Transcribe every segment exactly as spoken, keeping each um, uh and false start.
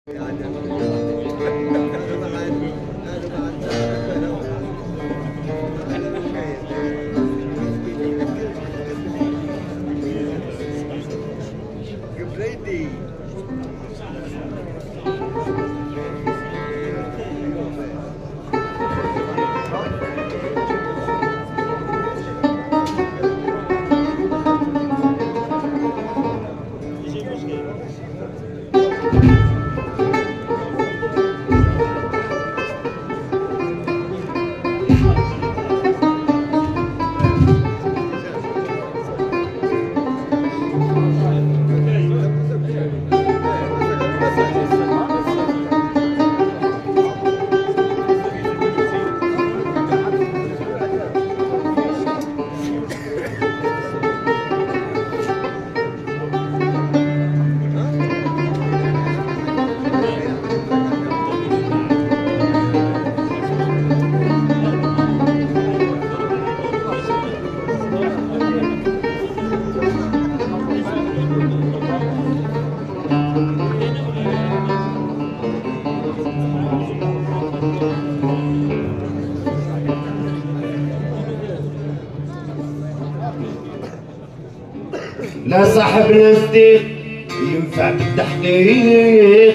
لا صاحبنا صديق ينفع بالتحقيق،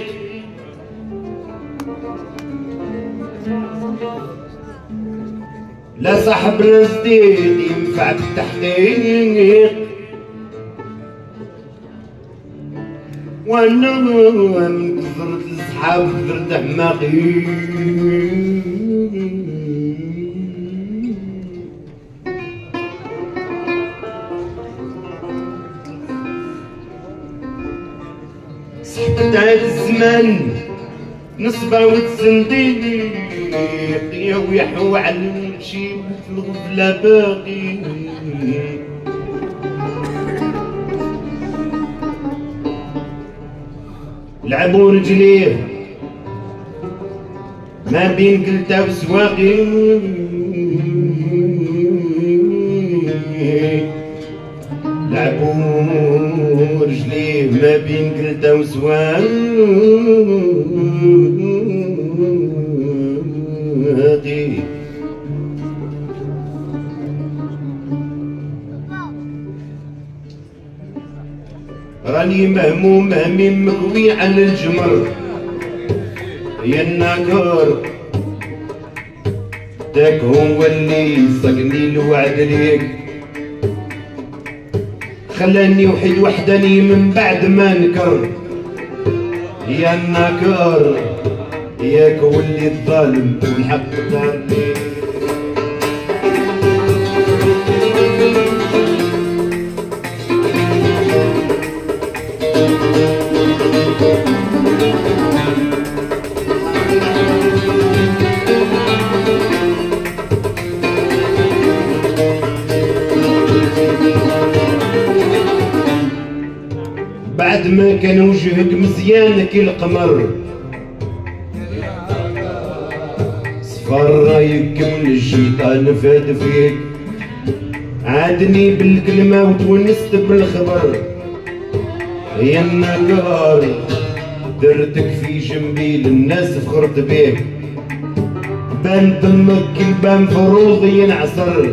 لا صاحبنا صديق ينفع بالتحقيق، وانا من كثرة الصحاب درت حماقي. سحبت هاد الزمان نصبة وتزنديق، يا ويحو على المشي في الغفلة باقي. لعبوا رجليه ما بين قلتها وسواقي، لعبوا رجليه ما بين قلتها وسواقي. راني مهموم هميم مكوي على الجمر، يا الناكر داك هو اللي صقني الوعد ليك، خلاني وحيد وحداني من بعد ما نكر. يا الناكر ياك ولي الظالم والحق ظهر ليك. بعد ما كان وجهك مزيان كي القمر، صفر رايك من الشيطان فاد فيك، عادني بالكلمة وتونست بالخبر. يا النكار درتك في جنبي للناس فخرت بيك، بان دمك البان فروضي ينعصر.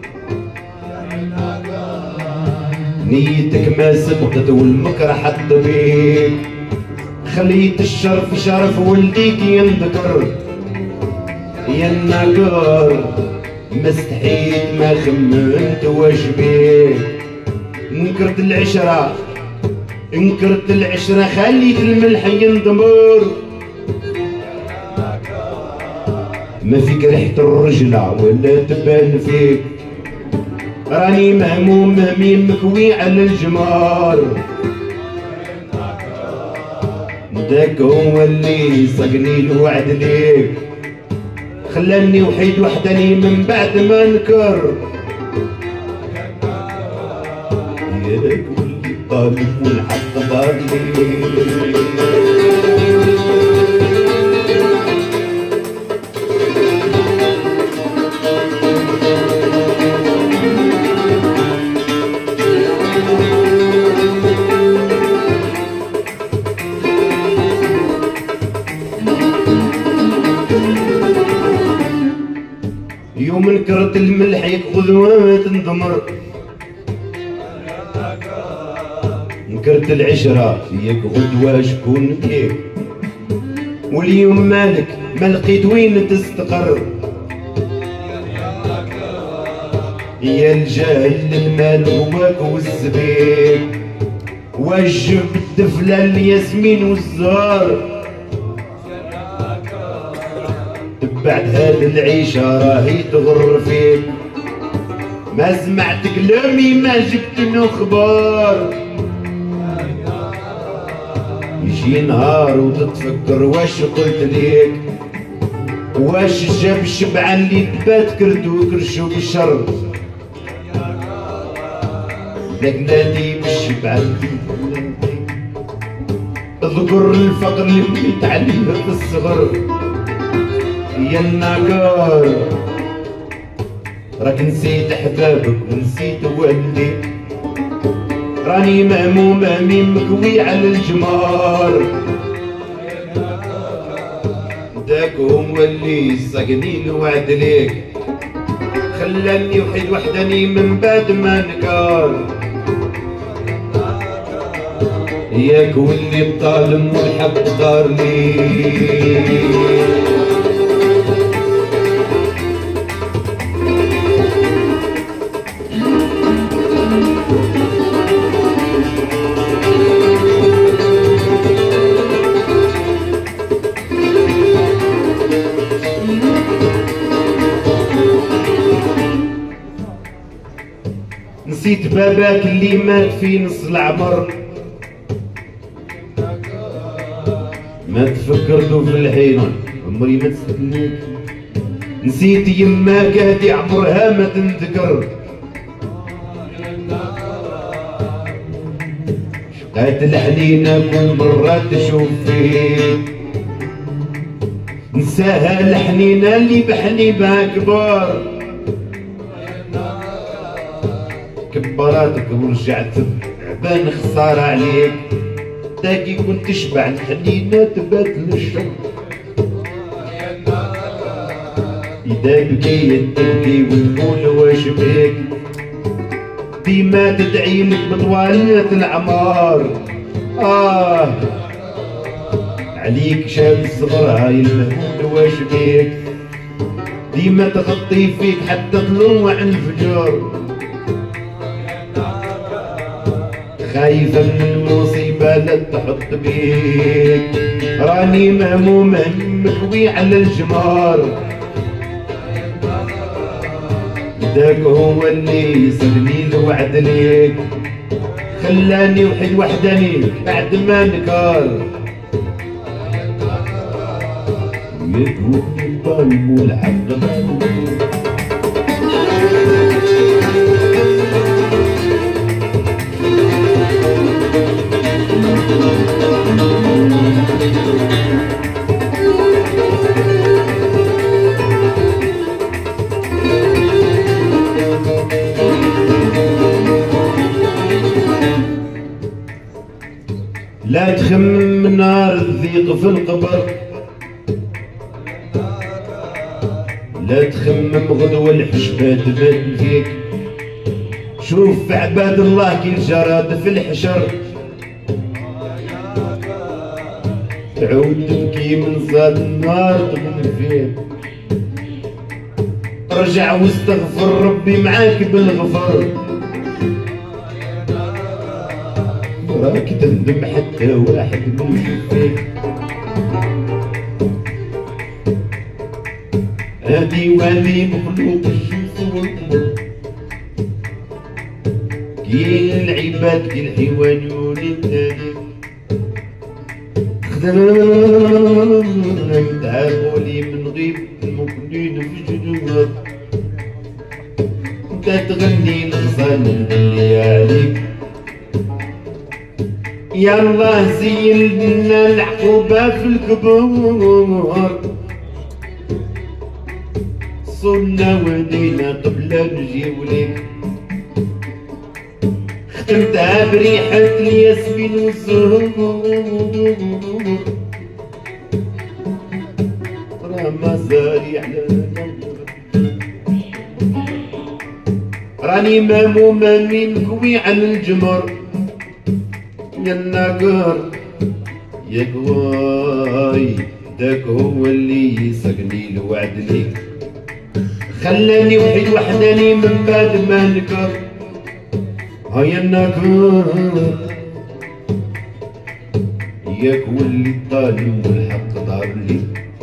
نيتك ما سبقت والمكر حط بيك، خليت الشرف شرف ولديك ينذكر. يا النكار ما استحيت ما خمنت واش بيك، نكرت العشرة انكرت العشرة خليت الملح ينضمر. ما فيك ريحة الرجلة ولا تبان فيك، راني مهموم مهمين مكوي على الجمار. داك هو اللي صقني الوعد ليك، خلاني وحيد وحداني من بعد ما نكر. ياك ولي طالب والحق ضالي. يوم نكرت الملح ياخذ وما تنضمر، نكرت العشرة ياك غدوة شكون كيك، واليوم مالك ما لقيت وين تستقر. يا الجاهل المال هواك والزبيب، وجب الدفلة الياسمين والزهر. بعد هاد العيشة راهي تغر فيك، ما سمعت كلامي ما جبت نخبار. يجي نهار وتتفكر واش قلت ليك، واش جاب الشبعة اللي تبات كردو كرشو بالشر. لك نادي بالشبعة اذكر الفقر اللي بكيت عليه في الصغر. يا النكار راك نسيت احبابك ونسيت والديك، راني مهموم همي مكوي على الجمار. داك هو اللي ساقني الوعد ليك، خلاني وحيد وحداني من بعد ما نكار. ياك واللي الظالم والحق دار لي. نسيت باباك اللي مات في نص العمر، ما تفكرتو في الحين عمري ما تستنيك. نسيت يماك هادي عمرها ما تنذكر، شقات الحنينة كل مرة تشوف فيك. نساها الحنينة اللي بحليبها كبار، كبراتك ورجعت تعبان خسارة عليك. داكي كنت تشبع الحنينة تبات للشر، إذا بكيت تبكي وتقول واش بيك. ديما تدعي لك بطوالية العمار، آه عليك شاب الصغر هاي المهمول واش بيك. ديما تغطي فيك حتى طلوع الفجر، خايفة من المصيبة لا تحط بيك. راني مهموم مكوي على الجمار، داك هو اللي سلني الوعد ليك، خلاني وحيد وحداني بعد ما نكار. يدوبني الظلم والحق لا تخمم نار الضيق في القبر، لا تخمم غدوة الحشبة تبان فيك. شوف عباد الله كي الجراد في الحشر، تعود تبكي من صاد النار تغني فيك. رجع واستغفر ربي معاك بالغفر، راك تندم حتى واحد من فيك. هادي وهادي مخلوق الشمس والقمر، كي العباد كي الحيوان يولي خدمك تعاملي من غيب المكنين في جدوات. انت تغني الغصان اللي عليك، يا الله زين لنا العقوبة في الكبار. صرنا ودينا قبل نجيو ليك، ختمتها بريحة الياسمين والزهور. راه ما زاري على راني مامو مامين كوي على الجمر يا الناقر يا كواي داك هو اللي يسقني الوعد ليك خلاني وحيد وحداني من بعد ما نكر هيا الناقر ياك واللي الظالم والحق دار لي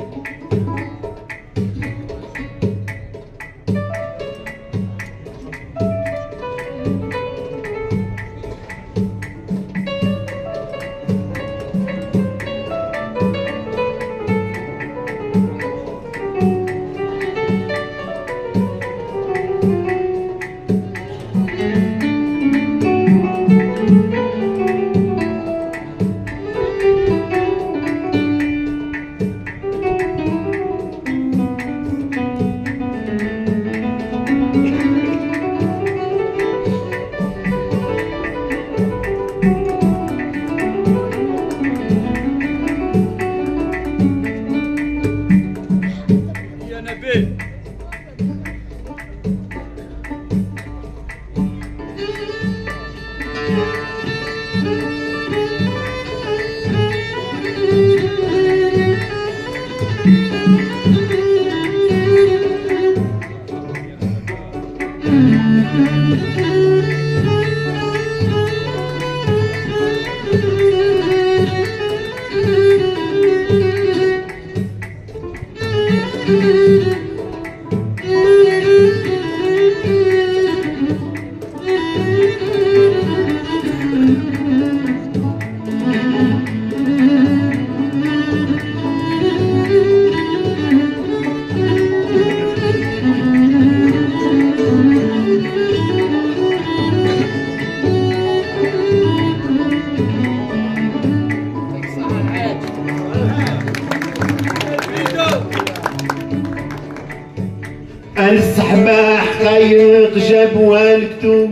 السحباح خيق جاب والكتوب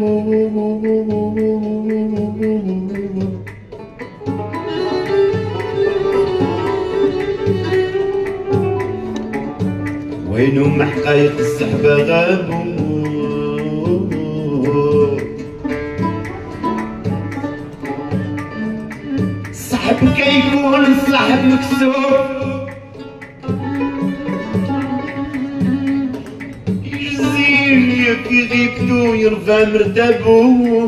وينهم حقايق السحبة غابوا الصحب كيكون الصحب مكسور كي غيبتو يرفع مرتبو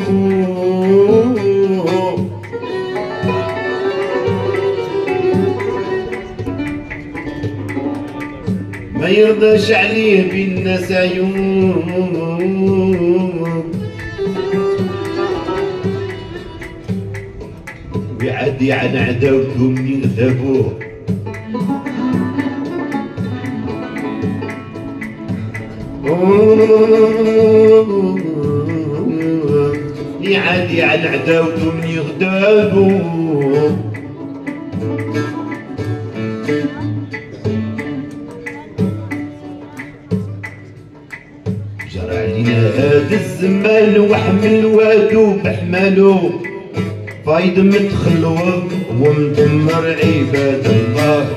ما يرضاش عليه بالناس عيوب ويعدي عن عداوتهم يغتابوه يعادي عن عداوته من يغتابوا جرى علينا هذا الزمان وحمل وادو بحمالو فايد متخلوه ومدمر عباد الله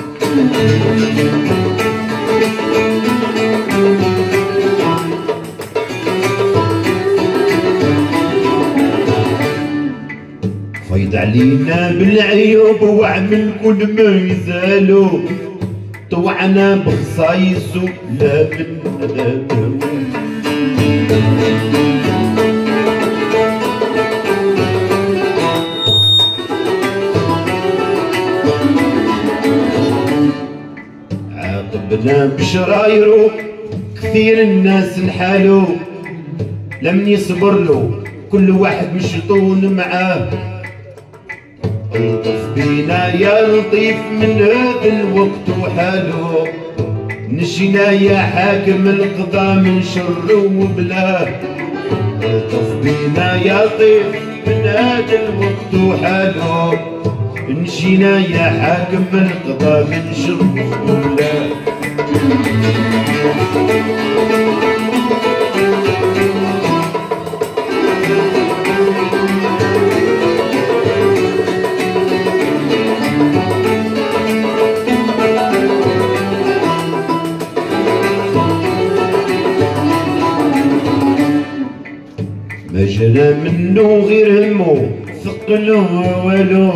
فايد علينا بالعيوب وعمل كل ما يزالو طوعنا بخصايصو لا من أدابه عاقبنا بشرايرو كثير الناس نحالو لم يصبر له كل واحد مشطون معاه الطف بينا يا لطيف من هذا الوقت وحاله نجينا يا حاكم القضاء من شر وبلاه الطف بينا يا لطيف من هذا الوقت وحاله نجينا يا حاكم القضاء من شر وبلاه لا منو غير همو ثقلو والو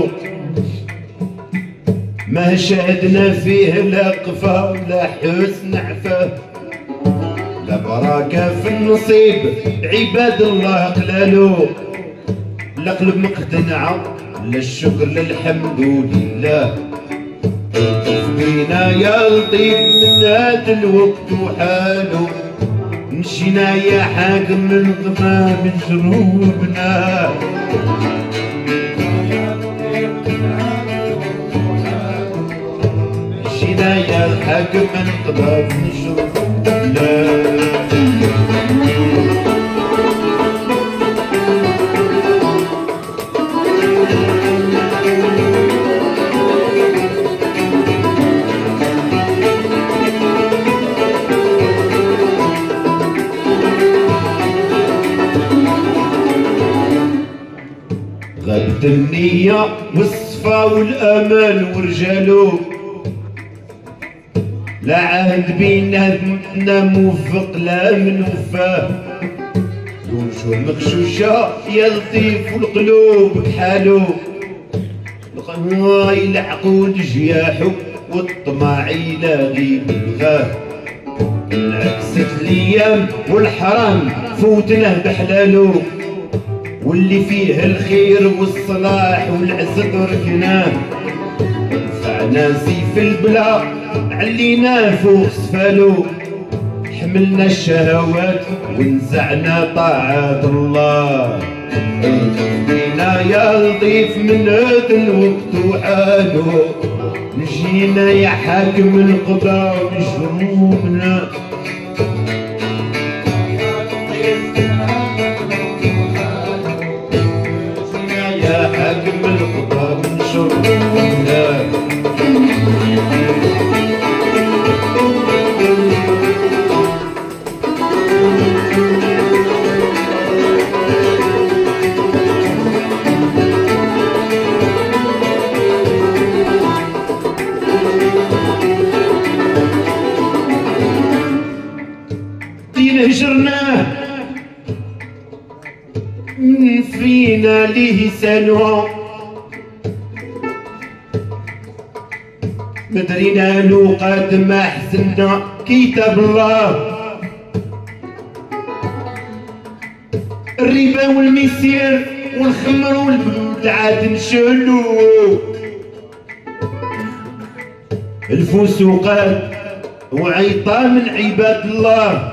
ما شاهدنا فيه لا قفا ولا حسن عفاه لا بركة في النصيب عباد الله قلالو لا قلب مقتنعة لا الشكر للحمد لله بينا يا لطيف من هذا الوقت وحالو مشينا يا حاكم الغمام من جروبنا مشينا يا حاكم الغمام من جروبنا غابت النية والصفا والأمان ورجالو لا عهد بيناتنا موفق لا من وفاه الوجوه مغشوشة يا لطيف والقلوب كحالو القنواي العقود جياحو والطمع يلاغي بالغاه انعكست الايام والحرام فوتناه بحلالو واللي فيه الخير والصلاح والعز تركناه نفعنا سيف البلا علينا فوق سفالو حملنا الشهوات ونزعنا طاعات الله جينا يا لطيف من هذا الوقت وحالو جينا يا حاكم القضاء بجروبنا حاكم القضاء من شرنا دين هجرناه من فينا ليه سنوى مدرينا له قد ما حسنا كتاب الله الربا والميسير والخمر والبدعات نشلو الفسوقات وعيطا من عباد الله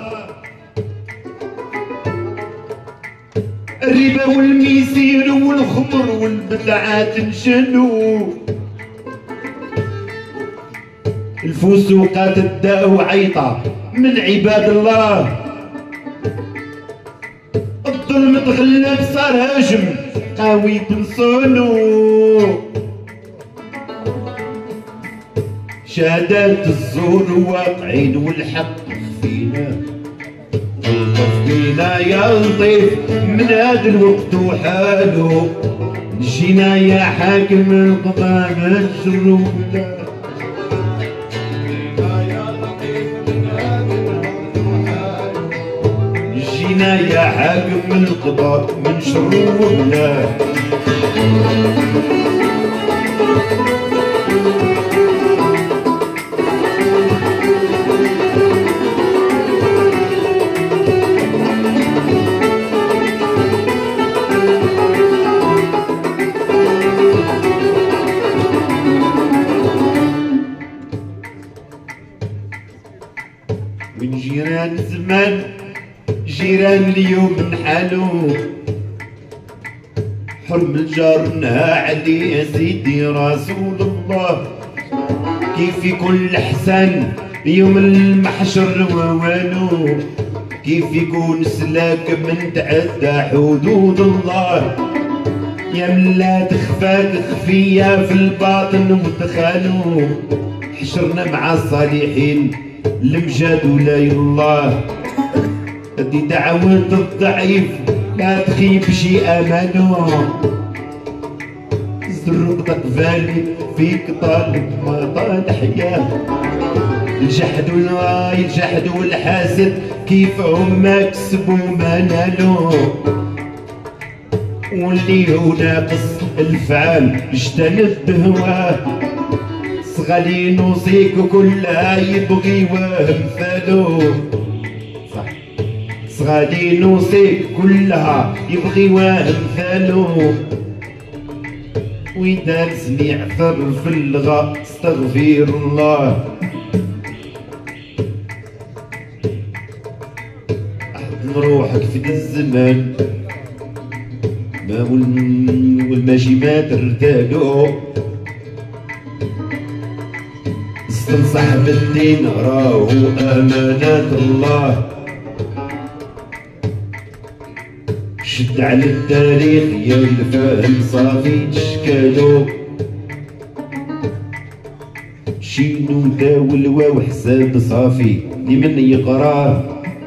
الربا والميسير والخمر والبدعات نشلو الفسوقات الداء وعيطة من عباد الله الظلم تغلب صار هجم قوي بنصونو شهادات الزور واقعين والحق خفينا خفينا يا لطيف من هذا الوقت وحالو جينا يا حاكم القضاء مجروبنا جينا يا حاكم القضاء من شرورنا من جيران زمان جيران اليوم نحالو حرم الجار نهى عليه يا سيدي رسول الله كيف يكون الحسن يوم المحشر ووالو كيف يكون سلاك من تعدى حدود الله يا من لا تخفى تخفية في الباطن ودخلو حشرنا مع الصالحين المجاد ولاي الله هدي دعوة الضعيف لا تخيب شي امانو زرقتك فالي فيك طالب ما طال حياه الجحد والراي الجحد والحاسد كيف هم كسبوا ما نالو واللي هو ناقص الفعال اجتنب بهواه. صغالي نوصيك كلها يبغي وهم ثالو صح. صغالي نوصيك كلها يبغي وهم ثالو. وإذا سمع ثر في اللغة استغفر الله. أحضن روحك في ذا الزمان ما والماشي ما ترتادو. استنصح بالدين راهو أمانات الله. شد على التاريخ يا الفاهم صافي تشكالو. شينو داو الواو حساب صافي لمن يقراه.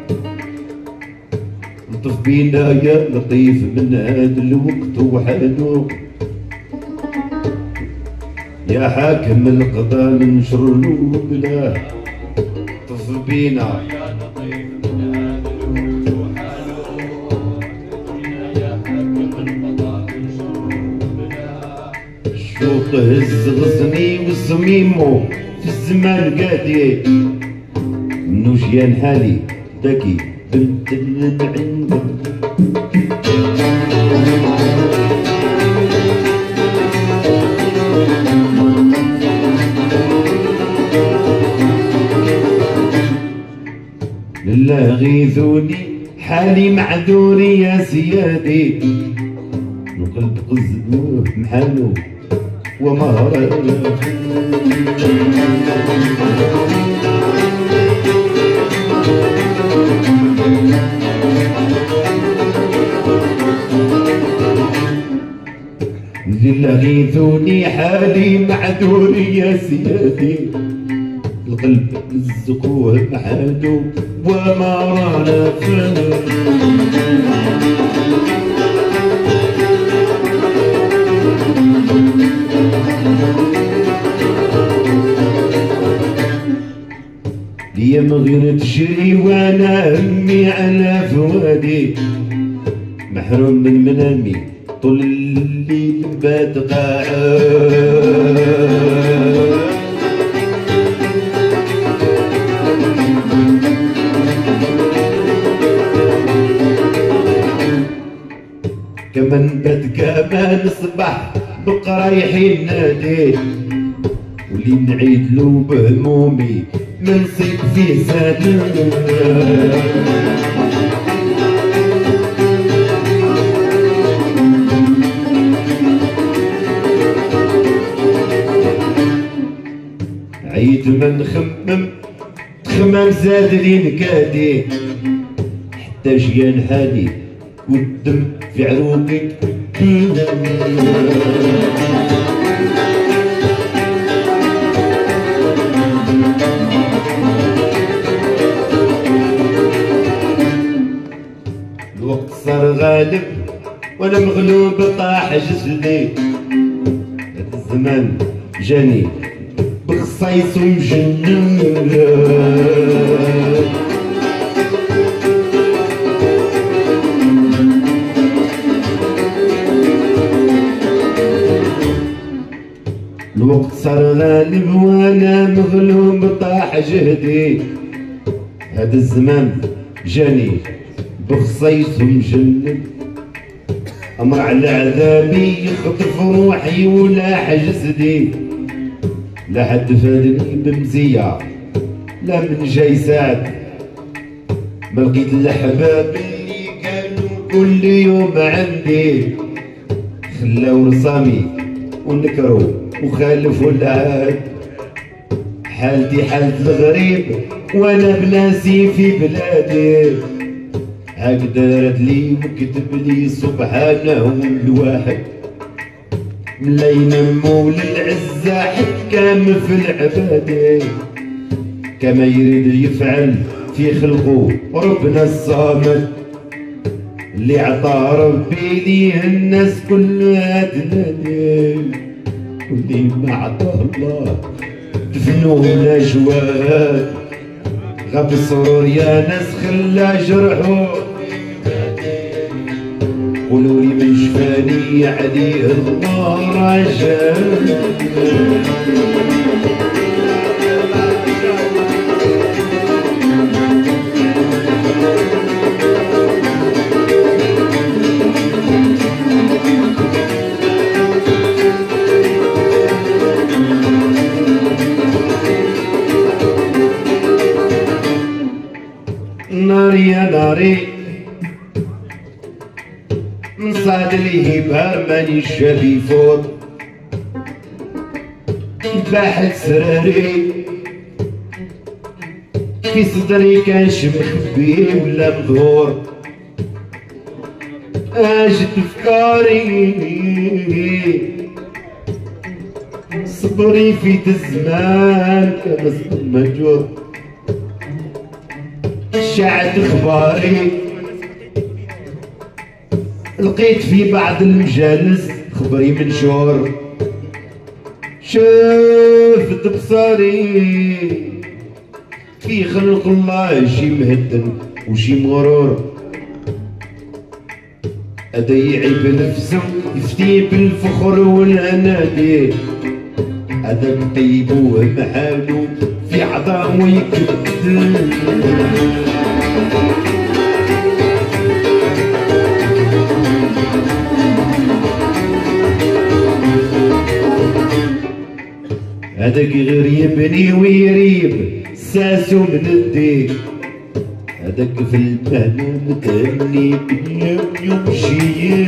لطف بينا يا لطيف من هاد الوقت وحدو. يا حاكم القضاء من شر بلاه. لطف بينا يا لطيف من هاد الوقت وحدو. يا حاكم القضاء من شر بلاه. الشوق هز غصني وصميمو في الزمان قادي. منو جيان حالي داكي بنت النعيم. لله غيثوني حالي معذوري يا سيادي. القلب قزموه محالو ومهرة. لله غيثوني حالي معذوري يا سيادي. القلب مزقوه محالو وما رانا فيه. ليام غير تشري وانا همي على فوادي. محروم من منامي طول الليل بات قاعد. كمان بات كمان صبح بقرايحي نادي. ولي نعيد له بهمومي من صيد في زاد. عيد ما نخمم تخمم زاد لي نكادي. حتى جيان حالي والدم في عروقي. الوقت صار غالب وانا مغلوب طاح جسدي. هذا الزمان جاني بخصيص ومجنن. الوقت صار غالب وانا مغلوب طاح جهدي. هذا الزمان جاني بخصيص ومجنن. امر على عذابي يخطف روحي ولا جسدي. لا حد فادني بمزية لا من جاي سعد. ما لقيت الاحباب اللي كانوا كل يوم عندي. خلاو رسامي ونكروا وخالفوا العهد. حالتي حالة الغريب وانا بناسي في بلادي. هاك دارت لي وكتب لي سبحانه الواحد. ملين مول العزة حكام في العبادة. كما يريد يفعل في خلقه ربنا الصامد. اللي عطى ربي ليه الناس كلها تنادي. واللي ما عطاه الله دفنوه الاجواد. غاب السرور يا ناس خلى جرحه. قولوا لي من شفاني عليه الله رجاء. ناري يا ناري نصعد الهبار ماني شافي فوت باحت سراري في صدري كانش مخبي ولا مظهور اجد افكاري صبري في الزمان كمصدر مهجور شاعت اخباري لقيت في بعض المجالس خبري منشور شفت بصاري في خلق الله شي مهدن وشي مغرور هذا يعيب نفسه يفتي بالفخر والانادي هذاك طيبوه محالو في عظام ويكبد هذاك غير يبني ويريب ساسو من الديك هذاك في المهنة متهني باليوم يمشي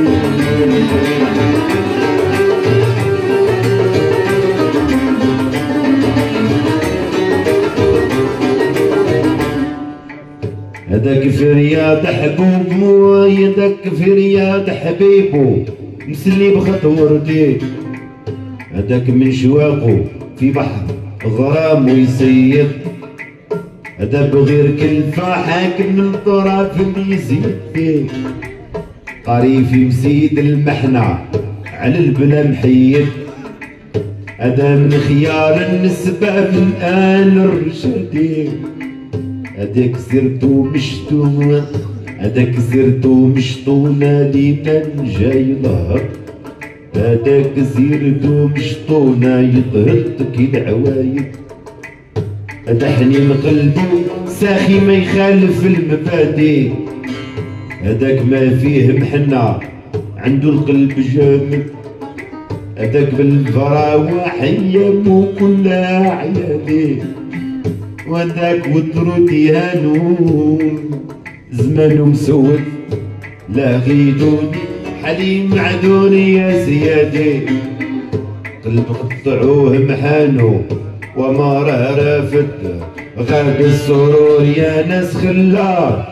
هذاك في رياض حبوب مو هذاك في رياض حبيبو مسلي بخطورتي هذاك من شواقو في بحر غرام ويسيد هذا بغير كلفة حاكم من طرف يزيد فيه قاري في مسيد المحنة على البلا محيد هذا من خيار النسبة من آل الرشدي هذاك سيرتو مشتو هذاك سيرتو مشطونة لمن جاي ظهر هذاك سيرتو مشطونة يطهرتك العوايد هذا حنين قلبو ساخي ما يخالف المبادئ هذاك ما فيه محنة عنده القلب جامد هذاك بالفراوة حيامو كلها عيادي وذاك وترو يهانو زمانو مسود لا غيدوني حليم معدوني يا سيادي قلب قطعوه محانو وما راه رافد غاب السرور يا ناس خلا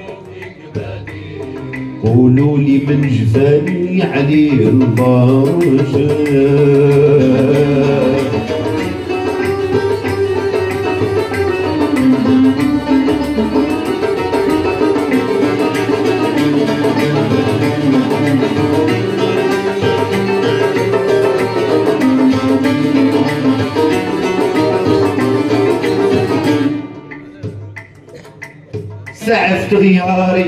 قولوا لي من جفاني عليه الله جاب سعفت غياري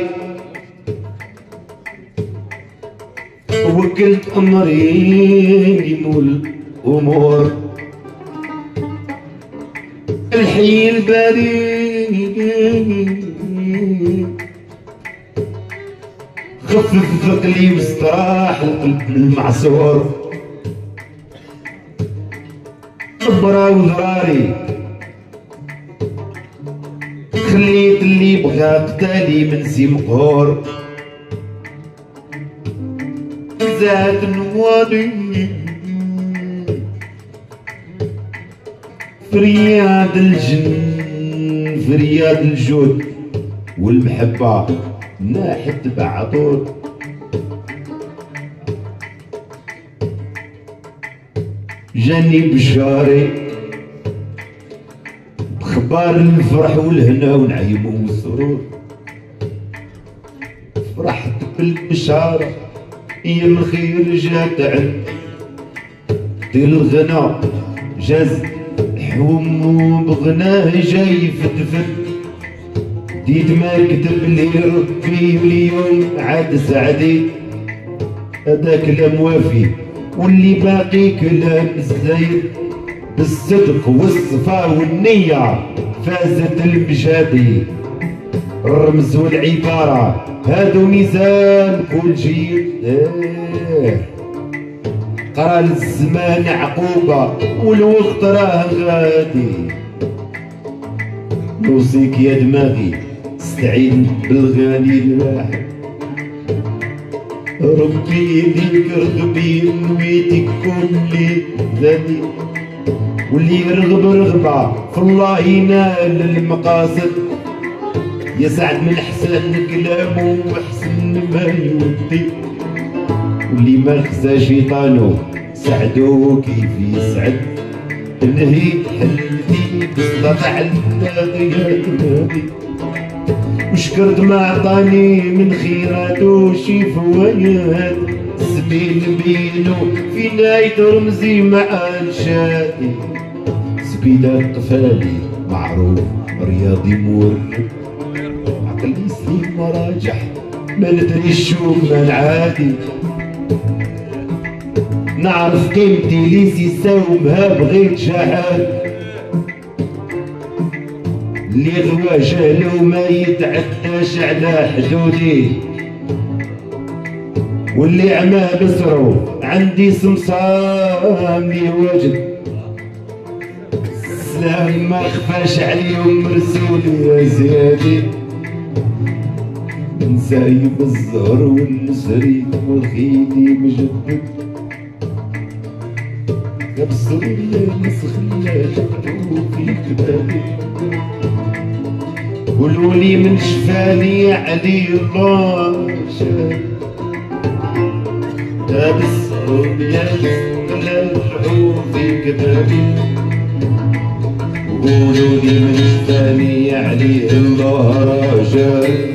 وكلت امري مول الامور الحي البريد خفف ثقلي واستراح القلب المعصور صبرا وذراري خليت اللي بغى قتالي من سي مقهور زاد نوالي فرياد الجن فرياد الجود والمحبة ناحت بعطور جاني بشاري بخبار الفرح والهنا والنعيم والسرور فرحت بالبشارة يا من خير جات عند دير الغنا جاز حوم بغناه جاي فتفت ديت ما كتب لي ربي واليوم عاد سعدي هذا كلام وافي، واللي باقي كلام الزايد. بالصدق والصفا والنية فازت المجادي، الرمز والعبارة هادو ميزان كل جيل. ايه قرا للزمان عقوبة والوقت راه غادي. نوصيك يا دماغي استعين بالغالي الواحد، ربي ليك رغبي نويتك كل ذاتي، واللي يرغب رغبة في الله ينال المقاصد. يسعد من حسن كلامه وحسن ما يودي، واللي ما خزا شيطانو سعدو كيف يسعد. نهيت حلتي باستطاع الناغيات نادي، وشكرت ما عطاني من خيراتو شي فوايد. سبيل بينو في نايت رمزي مع الشادي، سبيدات قفالي معروف رياضي مورد، عقلي سليم مراجح ما ندري شو من عادي. نعرف قيمتي ليسي ساومها بغيت شحال، اللي غوا جهلو ما يتعداش على حدودي، واللي عماه بصرو عندي سمسام لي واجد. السلام ما خفاش عليهم مرسولي يا زيادي، نسايب الزهر والنسري والخيدي مجدد. كبسر الليل خلاتك في كتابي، قولولي من شفاني علي الله شاد. لابس الليل خلاتك في كتابي، قولولي من شفاني علي الله شاد.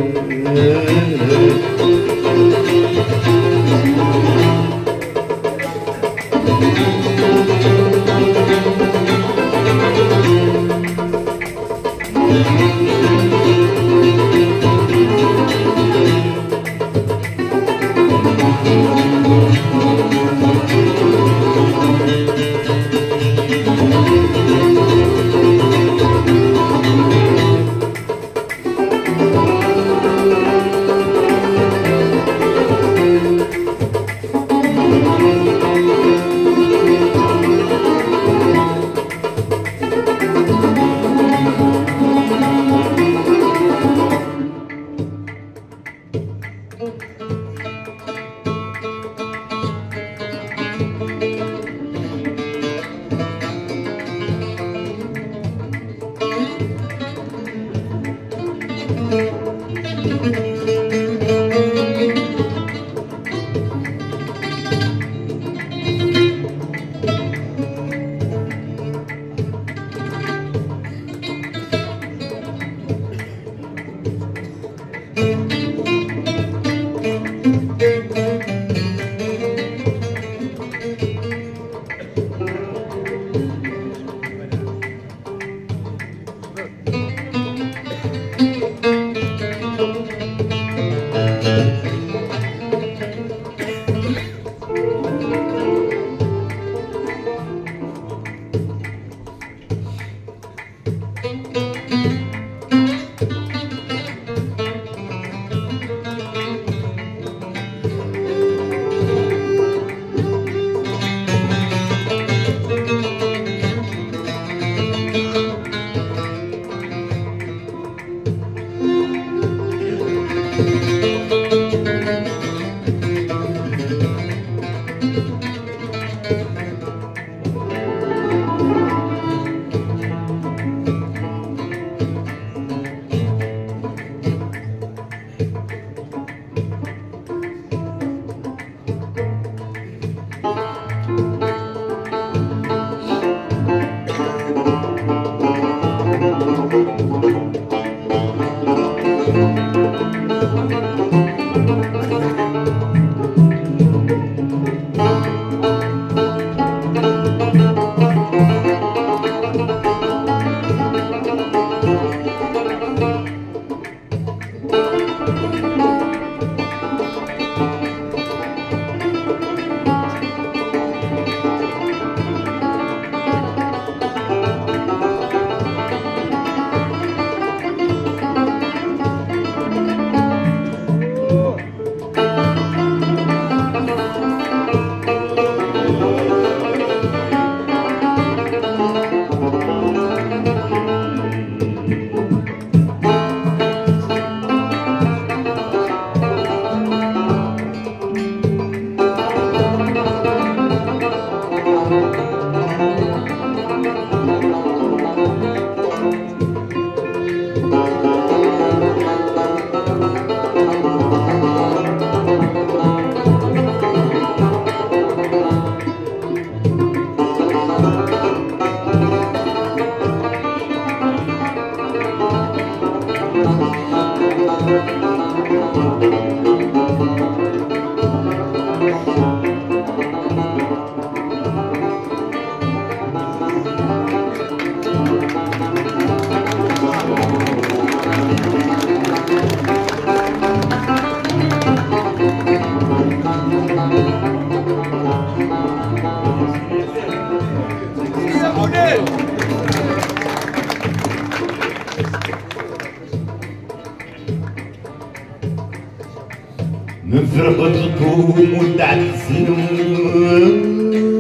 ترقد تقوم ودعت السنون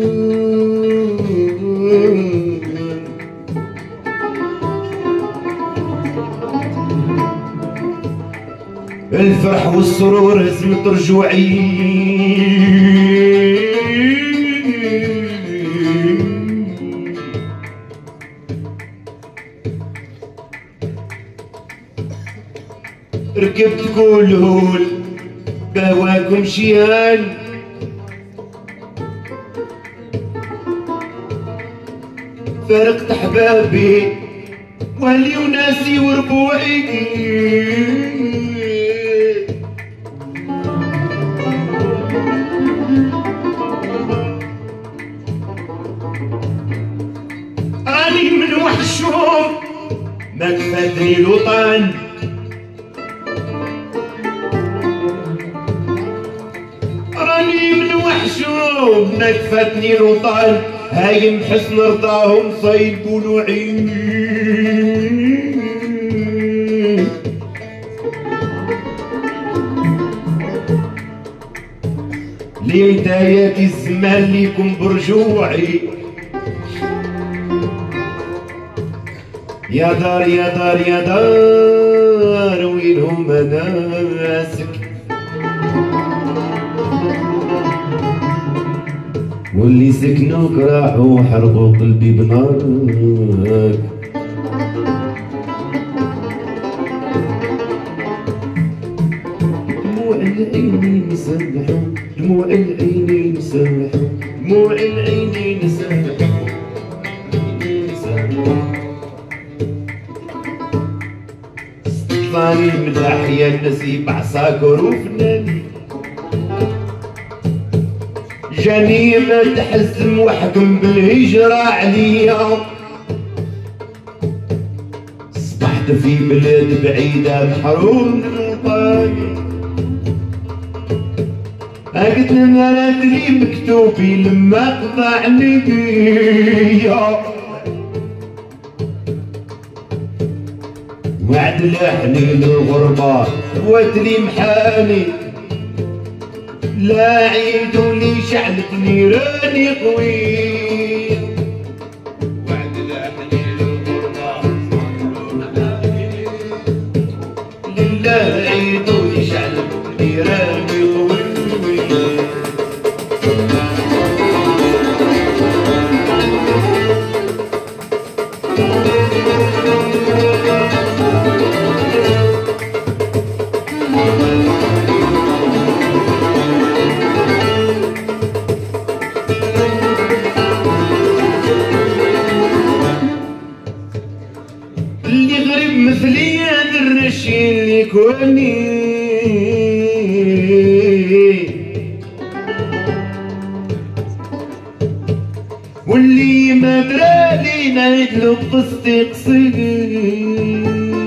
الفرح والسرور هزمت رجوعي ركبت كلول بهواكم شيان فارقت احبابي واهلي وناسي وربوعي اني من وحشهم ما كفاتني الوطن راني من وحشهم ما كفاتني الوطن هايم حسن رضاهم صيد بلوعي لهداية الزمان ليكم برجوعي يا دار يا دار يا دار وينهم ناسك واللي سكنوك راحوا حرقوا قلبي بنارك دموع العينين سامحوا دموع العينين سامحوا دموع العينين سامحوا استطلاني من احيا النسيب عساكر وفناني جاني ما تحزم وحكم بالهجرة عليا صبحت في بلاد بعيدة محروم من وطني قلت انا ادري مكتوبي لما قضى عليا وعد لحني للغربة وادري محالي لا عيدوا لي شعلة نيراني قوي وعد لحني للغربة لله عيدوا لي شعلة نيراني قوي اللي غريب مثلي هذا الرشيد اللي كوني واللي ما درى لينا يدلو قصتي قصية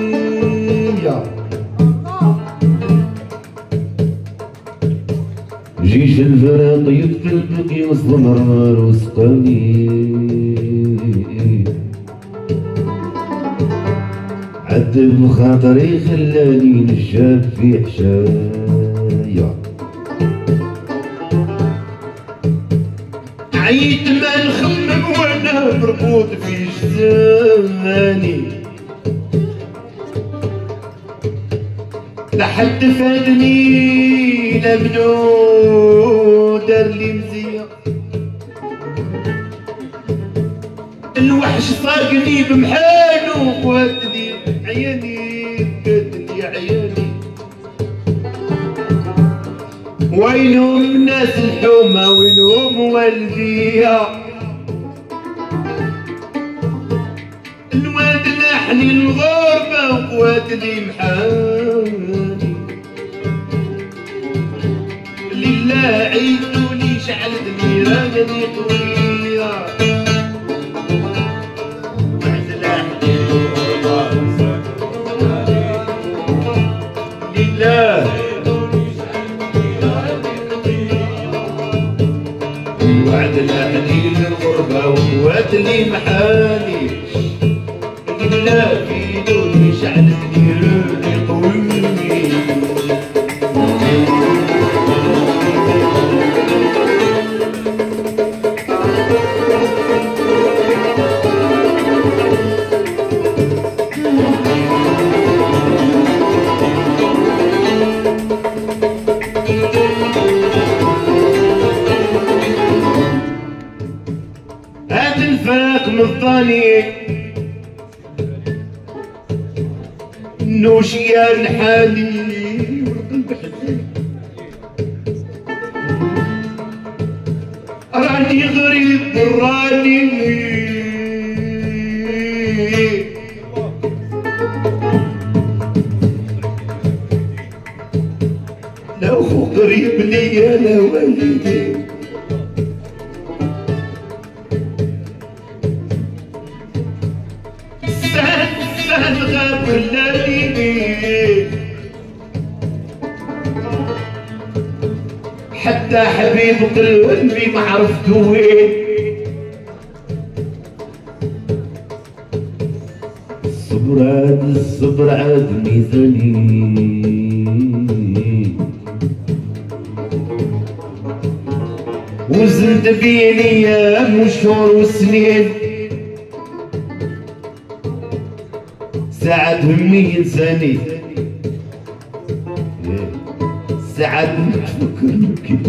جيش الفراق يقتل بقيوس ضمرار وسقاني عذب بخاطري خلاني نشاب في حشايا عيت ما نخمم وانا مربوط في جزاني لا حد فادني لا منو دار لي مزية الوحش صاقني بمحالو قواتلي عياني قاتلي عياني وينهم ناس الحومة وينهم والديا الواد لحني الغربة وقواتلي محاني لله عيدولي شعلت نيراني قوية وعد لحني الغربة لله وعد لحني للغربة وقواتلي محاني لله في دوني شعلت نيراني قوية غني نوشيان حالي والقلب حزين راني غريب راني لو قريب لي انا والدي سهل سهل غاب الليل حتى حبيب قلبي ما عرفتو وين الصبر عاد الصبر عاد ميزاني وزنت بين ايام وشهور وسنين ساعات همي ينساني ساعات نتفكر كده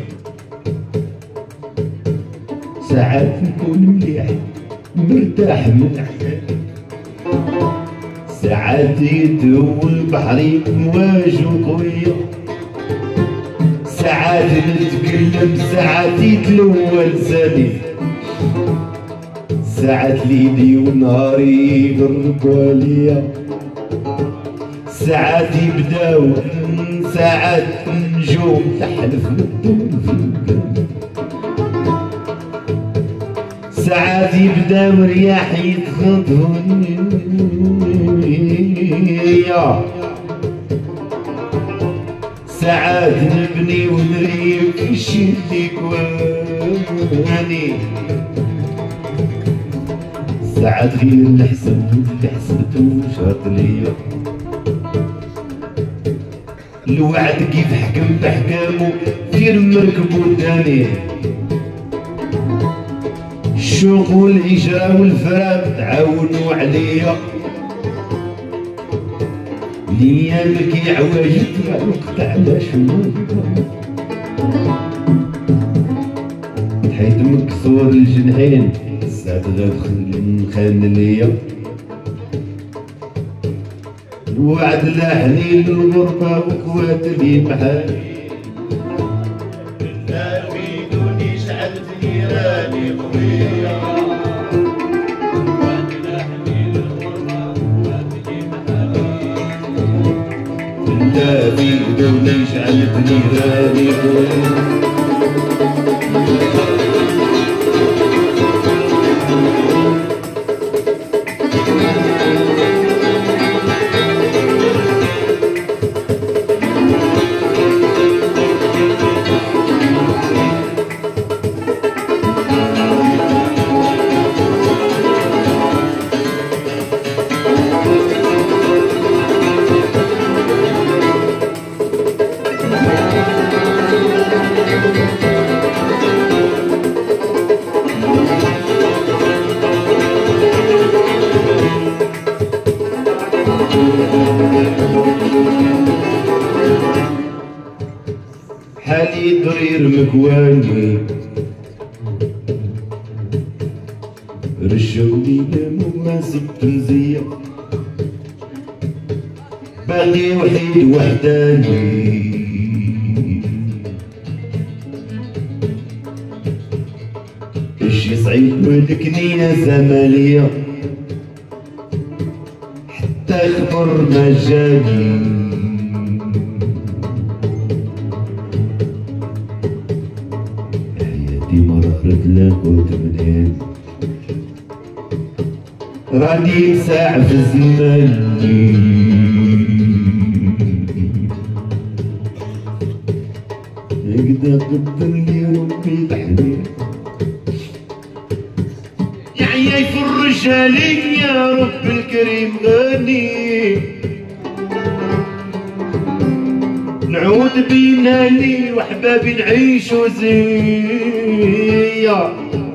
ساعات نكون مليح مرتاح من حياتي ساعات يدول بحري مواج وقوية ساعات نتكلم ساعات يتلوى لساني ساعات ليلي ونهاري يغرقوا عليا ساعات يبداو ساعات نجوم تحلف بالدول في القلب ساعات يبداو رياح يتخطوني ساعات نبني ونريب في شي اللي كواني ساعات غير الحسب اللي حسبتو شاط ليا الوعد كيف حكم بحكامو دير مركبو تاني الشوق والهجرة والفراق تعاونوا عليا ليا بكي عواجد الوقت على شمال حيت مكسور الجنحين ساعات غادخل خان ليا الوعد لاحني للغربة وكواتلي محالي لا بيدوني شعلت نيراني قوية الوعد لاحني للغربة وكواتلي محالي لا بيدوني شعلت نيراني قوية حالي ضرير مكواني رشوني دم وما زبط مزية باقي وحيد وحداني الشي صعيب ملكني زمالية حتى خبر ما جاني مرات لاقوت منين راني مساع في زماني يقدر قدر لي ربي الحنين يا عياي في الرجالين يا رب الكريم غني نعود بيناني وحبابي نعيشو زيا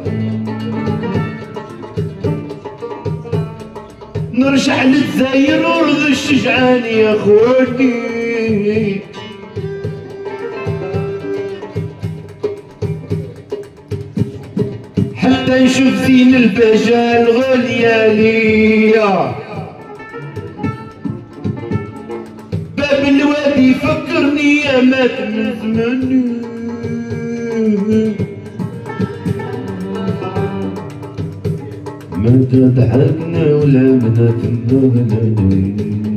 نرجع للجزاير ورد الشجعان يا خواني حتى تنشوف زين البجال غالية ليا باب الوادي فكرني يا مات من زمان ما تضحكنا ولا بناتنا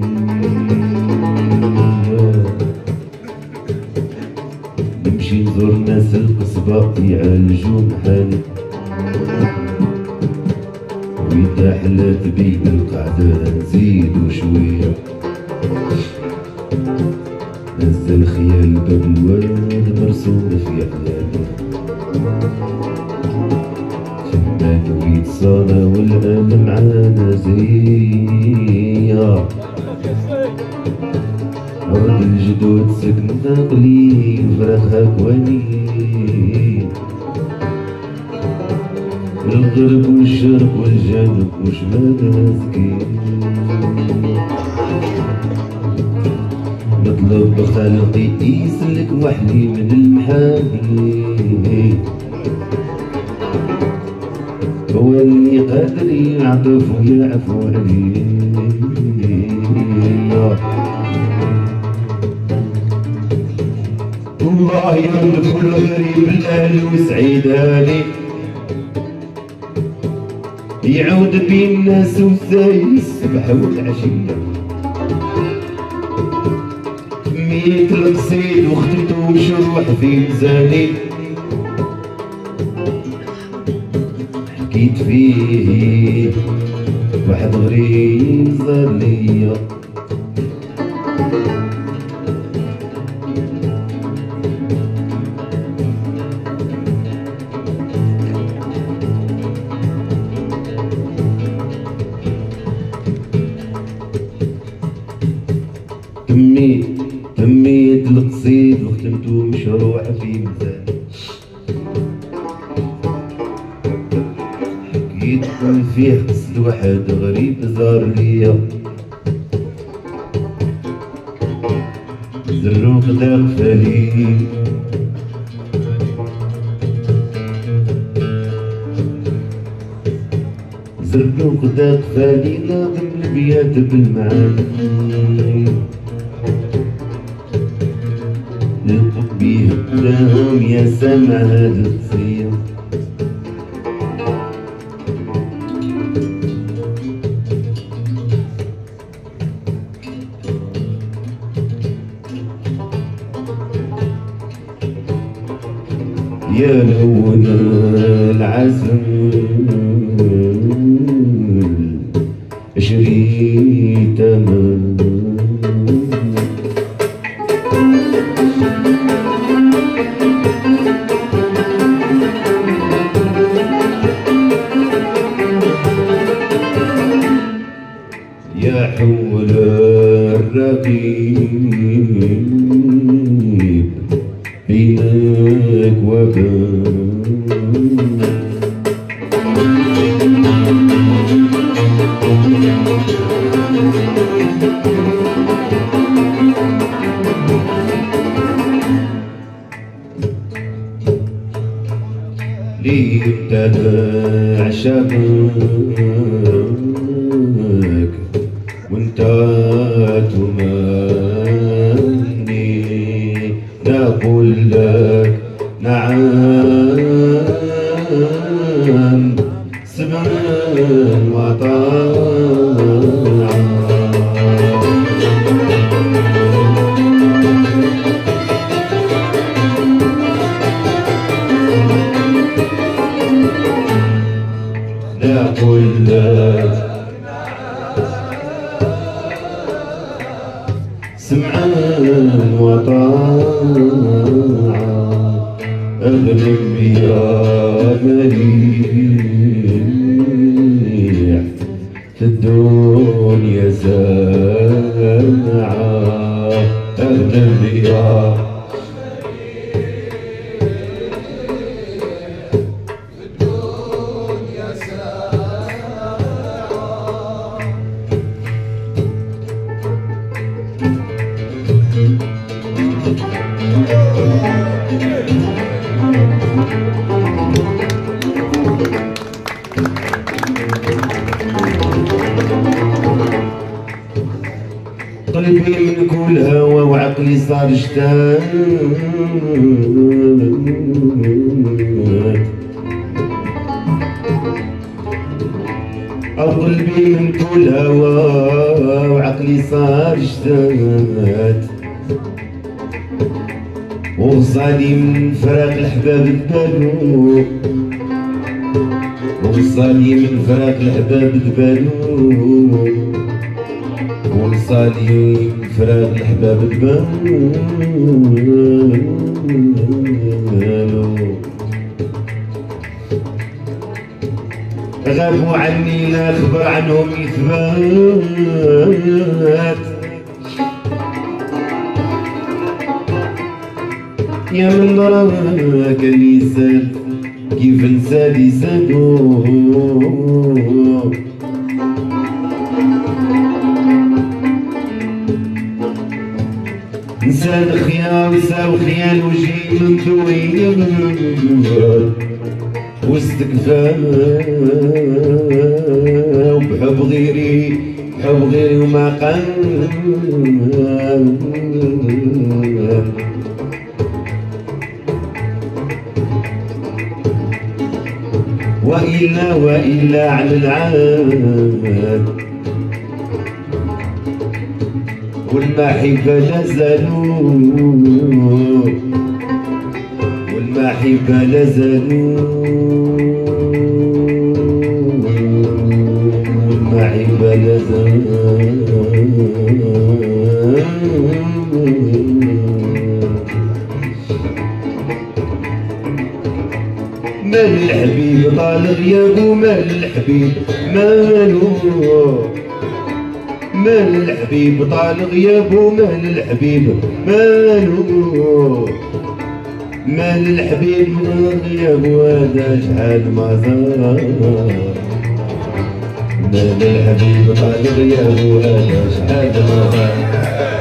نمشي نزور ناس القصبة يعالجوا بحالي وإذا حلات بي القعدة نزيدو شوية نزل خيال باب الواد مرسومة في أحلامي كنا نريد صالة والآن معانا زيا أرض الجدود سكننا قليل فراخها كوانين الغرب والشرق والجنوب وشمال سكين مطلب خلقي يسلك وحدي من المحامي هو اللي قادر يعطف ويعفو عليه الله يرد كل غريب الأهل وسعيد هاني يعود بين الناس وزايد الصبح والعشية ميت القصيد وخدته وشروح في ميزاني حكيت فيه واحد غريب صار ليا تميت تميت القصيد وختمتو مشروع في ميزان حكيت فيه قصد واحد غريب زار ليا زروق داق فالي زروق داق فالي ناظم البيات بالمعاني نلقب بيه قدام يا سامع هاد القصية يا لون العسل شريت من يا حول الرقيب بينك وبين ليه ابتدى عشقك وانت تمني نقول لك نعم سمع وطاعة نقول لك سمعا وطاعة أغلب يا مليح في الدنيا ساعة أغلب يا قلبي من كل هوى وعقلي صار شتات. أو قلبي من كل هوى وعقلي صار شتات. وصالي من فراق الحباب البالو، وصالي من فراق الحباب البالو، وصالي من فراق الحباب البالو. غابوا عني لا خبر عنهم إثبات. يا من راك يسال كيف نسى لسانو. نسى الخيال نسى خيال وجهي من ذوي واستكفى وبحب غيري بحب غيري وما قال. وإلا وإلا على العاد والمحبة لا زالوا، والمحبة لا زالوا، والمحبة لا زالوا. مال الحبيب طال غيابو، مال الحبيب مالو، مال الحبيب طال غيابو، مال الحبيب مالو، مال الحبيب من غيابو هذا شحال ما زار. مال الحبيب طال غيابو هذا شحال ما زار.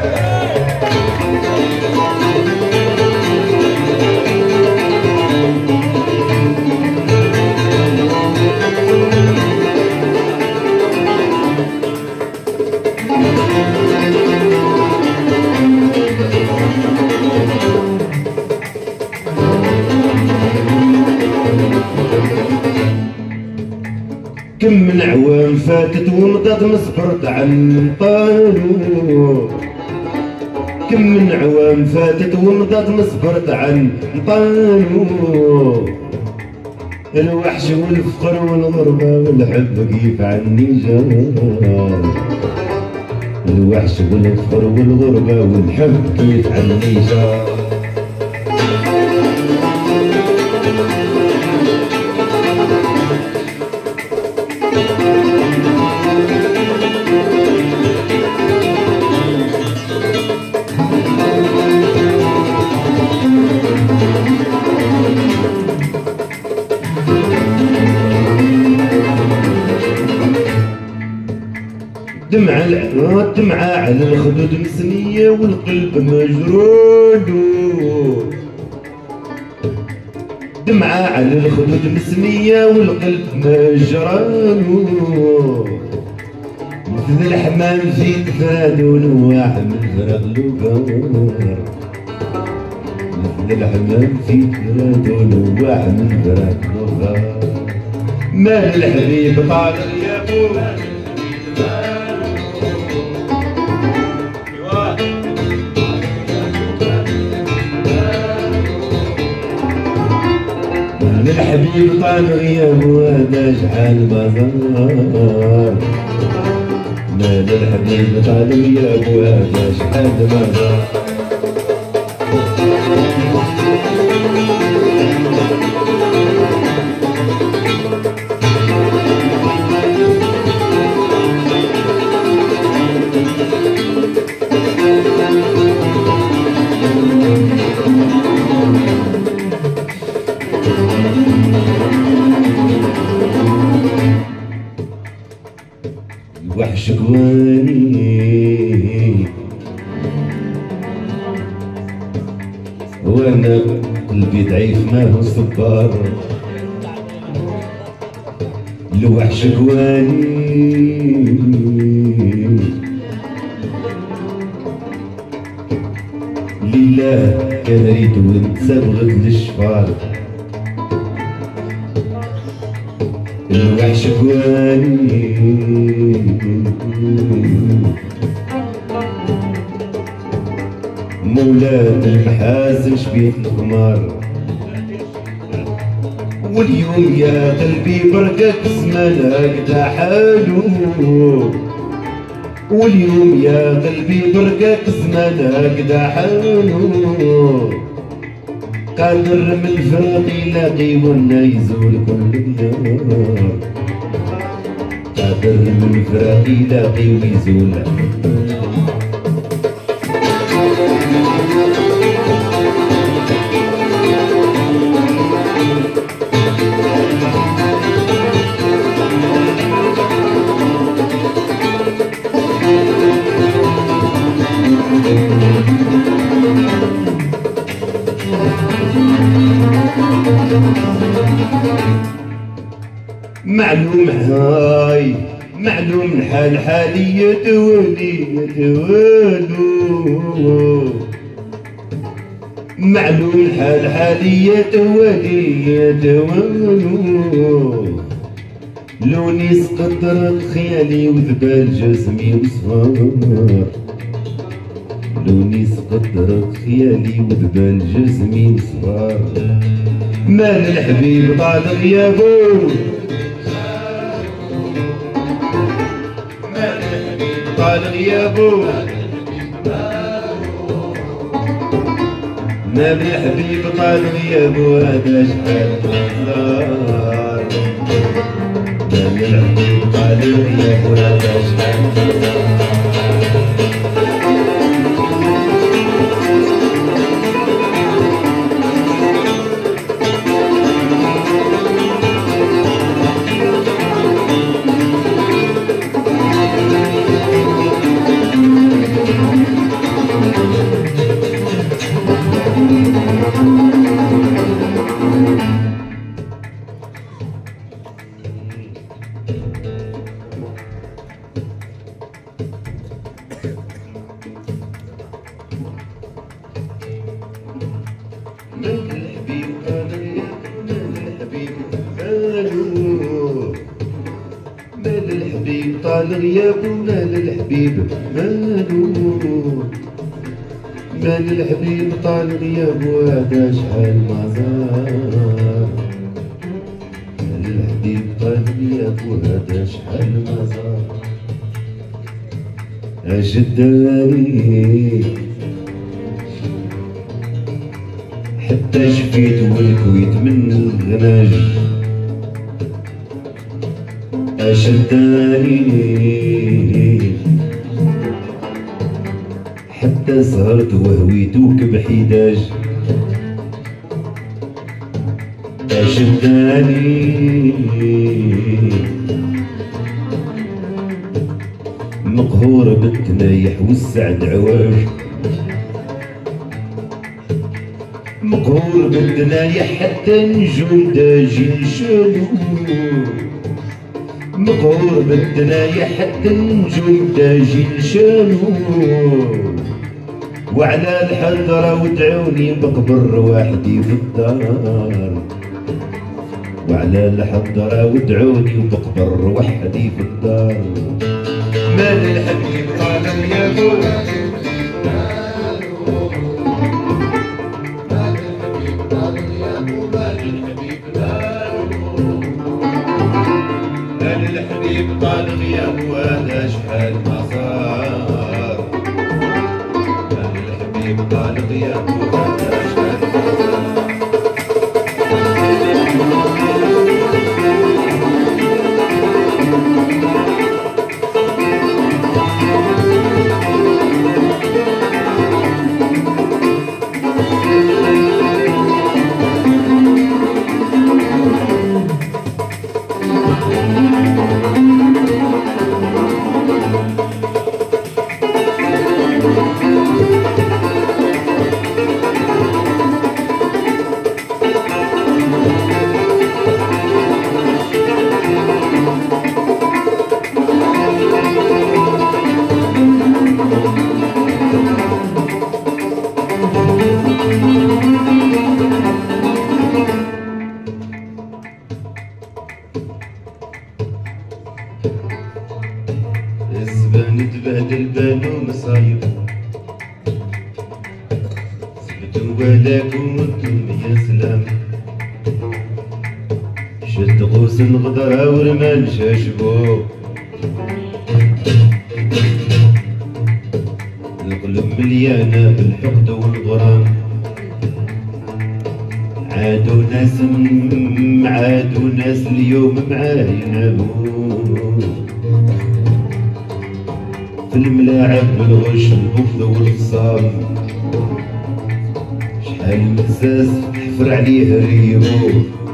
كم من عوام فاتت ومضت ما صبرت عن طالو، كم من عوام فاتت ومضت ما صبرت عن طالو. الوحش والفقر والغربة والحب كيف عني جار. الوحش والفقر والغربة والحب كيف عني جار. دمعة دمعة على الخدود مسنية والقلب مجرود. دمعة على الخدود مسنية والقلب مجرود. مثل الحمام في كثراد ونواع من فراغ لوكار. مثل الحمام في كثراد ونواع من فراغ لوكار. مال الحبيب طال غيابو، الحبيب طال غيابو هذا شحال بازار. مال الحبيب طال غيابو هذا شحال بازار. وحش قواني وانا قلبي ضعيف ما هو صبار. الوحش قواني بالله كان ريت ونسى بغد الشفار الوحش قواني مولات المحاسن شبيت القمار واليوم يا قلبي بركك زمان هكذا حالو واليوم يا قلبي بركك زمان هكذا حالو قادر من فراقي لاقي ونا يزول كل النار قادر من فراقي لاقي ويزول معلوم هاي معلوم الحال حالي يتولي يتوالو معلوم الحال حالي يتولي يتوالو لوني سقطرت خيالي وذبال جسمي وصفار لوني سقطرت خيالي وذبال جسمي وصفار مال الحبيب طال غيابو طال غيابو ما بالحبيب طال غيابو هذا شحال صار ما بالحبيب طال غيابو هذا شحال مال الحبيب طال غيابو مال الحبيب مالو مال الحبيب طال غيابو هذا شحال ما زار مال الحبيب طال غيابو هذا شحال ما زار أجداني حتى شفيت والكويت من الغناج أشداني حتى سهرت وهويتوك بحداج أشداني مقهور بالتنايح والسعد عواج مقهور بالتنايح حتى نجوم داجين شالو مقهور بالدنايا حتى النجوم داجين شالو وعلى الحضرة ودعوني بقبر وحدي في الدار وعلى الحضرة ودعوني وبقبر وحدي في الدار مال الحبيب قال يا بو الحبيب طال غيابو هذا شحال ما صار مال الحبيب طال غيابو هذا شحال ما نتبهدل بانو مصايب سبتو ولاكم انتم يا سلام شد غوص الغدرة ورمان شاشبو القلب مليانة بالحقد والغرام عادوا ناس عادوا ناس اليوم معاه ينامون في الملاعب بالغش البغض والخصام شحال مساس تحفر عليه ريبو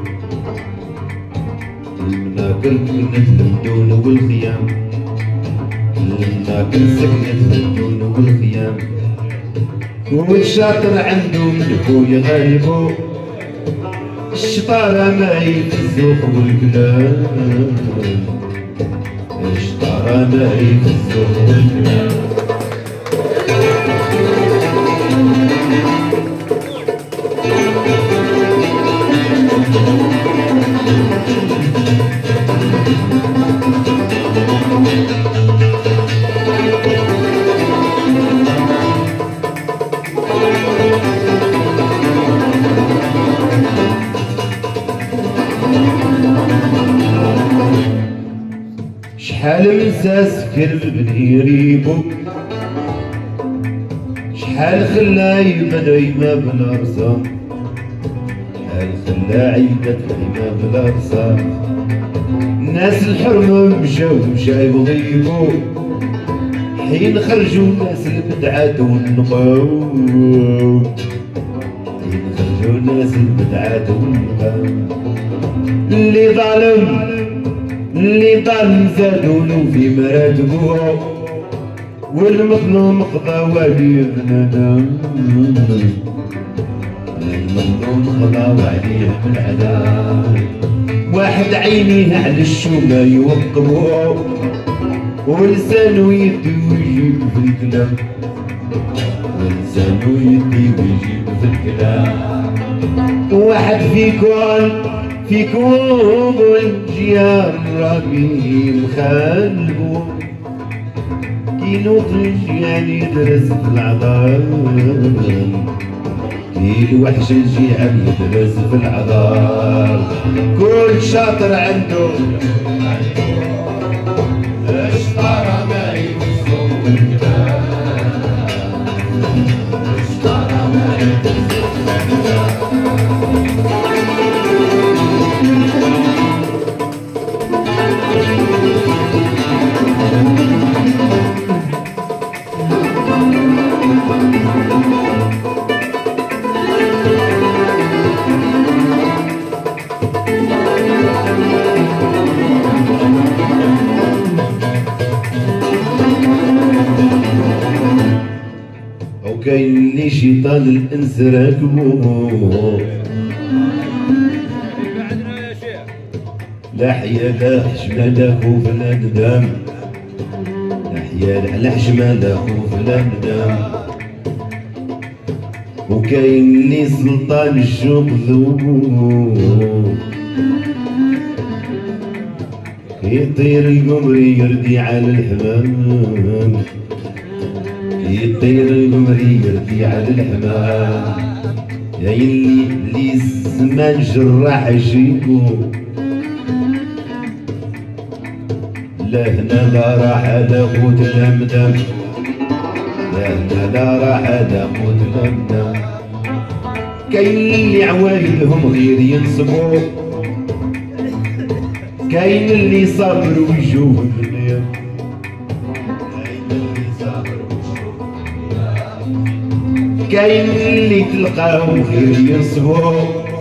المناكر كنت للدون والخيام المناكر سكنت للدون والخيام والشاطر عنده من خويا غالبو الشطارة معي في الذوق والكلام الشطارة معي في الذوق والكلام شحال مساس كلب بن ريبو شحال خلا يبدا يما بلا رصام شحال خلا عيبت يما بلا رصام ناس الحرمة مشاو مشا يضيبو حين خرجوا ناس البدعات والنقاو حين خرجوا ناس البدعات والنقاو اللي ظالم اللي ظالم زادولو في مراتبو والمظلوم قضى عليه بنادم المظلوم قضى عليه بالعذاب واحد عينيه على الشومة يوقبو ولسانو يدي ويجيب في الكلام ولسانو يدي ويجيب في الكلام واحد فيكم فيكم الجيار ربي مخالبو كي نخرج يعني يدرس في العظام كي الوحش الجيعان يدرس في العظام كل شاطر عنده اشطر معي في السوق والكلام اشطر معي في السوق والكلام وكاين اللي شيطان الانس راكبو لا حيا لا حشمة لا خوف لا ندم لا حيا لا حشمة لا خوف لا ندم وكاين اللي سلطان الشوق ذوب يطير القمر يردي على الحمام يطير القمر يردي على الحمام يا اللي اللي الزمان جراح يجيبو لا هنا لا راحة لا قوت لا مدام لا هنا لا راحة لا قوت لا مدام كاين اللي عوايدهم غير ينصبو كاين اللي صابر ويشوف الدنيا كاين اللي تلقاهم غير ينصبو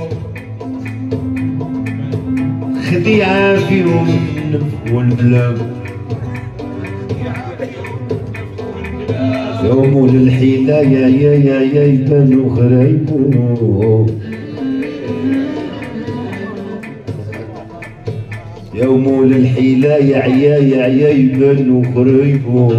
خديعة فيهم النفق والبلام يوم للحيلة يا يا يا يا يبانو خرايبو يوم للحيلة يا عيا يا عيا يبانو خرايبو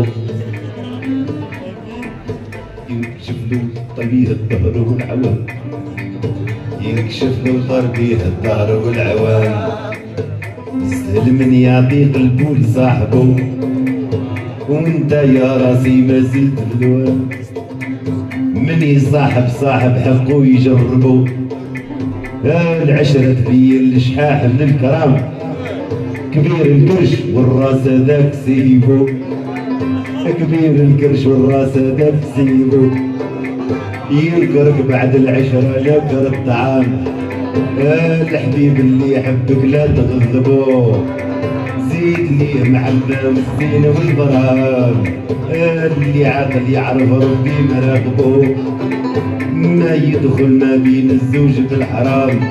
يكشف له طبيب الظهر والعوام يكشف له طربيه الظهر والعوام يستهل من يعطي قلبو لصاحبو وانت يا راسي ما زلت بلوان. من يصاحب صاحب حقه يجربه، العشرة تبين الشحاح من الكرام، كبير الكرش والراس هذاك سيبو، كبير الكرش والراس هذاك سيبو، ينكرك بعد العشرة نكر الطعام، الحبيب اللي يحبك لا تغضبو، زيد ليه معلم الزين والبرام، اللي عاقل يعرف ربي مراقبو، ما يدخل ما بين الزوج بالحرام،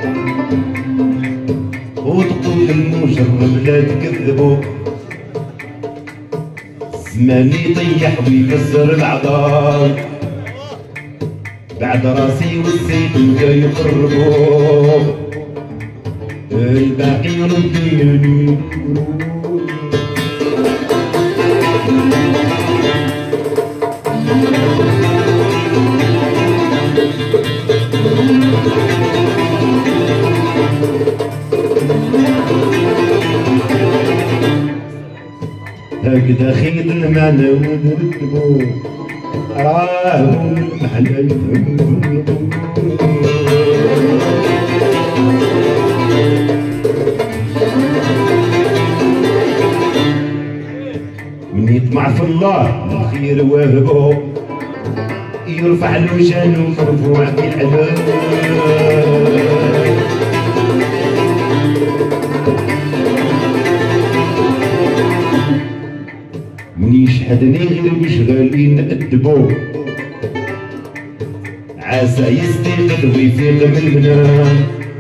وتقول المجرب لا تكذبو، زمان يطيح ويكسر العظام، بعد راسي والزيت بدا يقربو، الباقي رديني هكذا خيط المعنى ونرتبو، راهو المحلى يتهمو، من يطمع في الله الخير واهبو، يرفع له شانو مرفوع في العباد، من يشهدني غير بشغالي نأدبو، عسى يستيقظ ويفيق من المنام،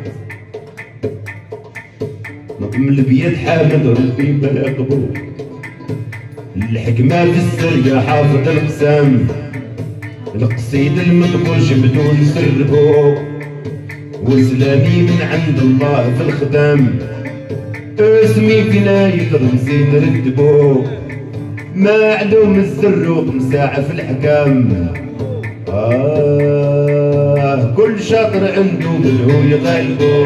نظم البيد حامد ربي بلاقبو، الحكمة في السر يا حافظ القسام، القصيد المذكورش بدون سربو، وسلامي من عند الله في الخدام، اسمي فينا يقدر زين نرتبو، معلوم السر ومساعة في الحكام، آه كل شاطر عنده بالهو يغلبو،